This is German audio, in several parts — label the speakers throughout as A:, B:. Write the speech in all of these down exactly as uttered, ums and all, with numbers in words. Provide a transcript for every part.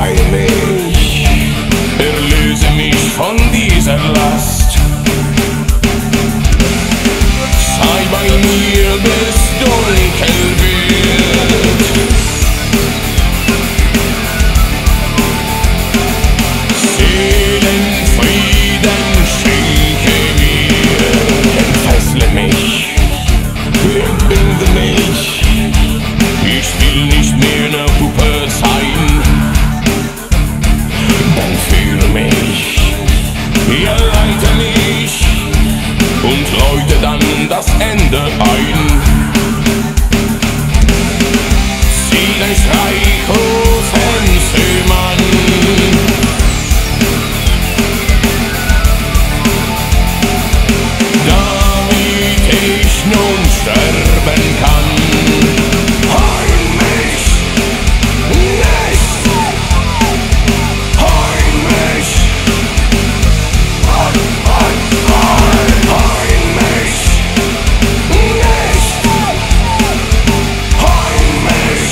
A: heil mich, erlöse mich von dieser Last. Sei bei mir, bis dunkel wird. Seelenfrieden schenke mir, entfessle mich, entbinde mich. Ich will nicht mehr eine Puppe sein. Dann führe mich, ja, leite mich und läute dann das Ende ein. Zieh dein Streichhosen, Seemann, damit ich nun sterben kann. Heil mich nicht, heil mich, heil, heil, heil, heil mich nicht, heil mich.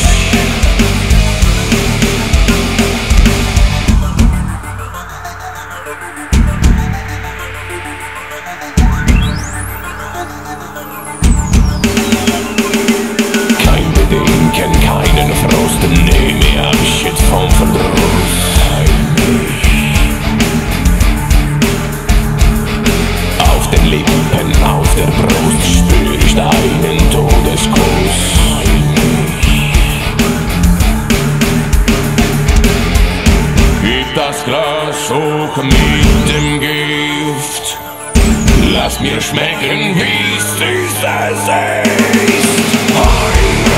A: Kein Bedenken, keinen Frost, nehme Abschied vom Verdruss. Heil mich. Auf den Lippen, auf der Brust spür ich deinen Todeskuss. Heil mich. Gib das Glas hoch mit dem Gift. Lass mir schmecken, wie's süß es ist. Heil mich.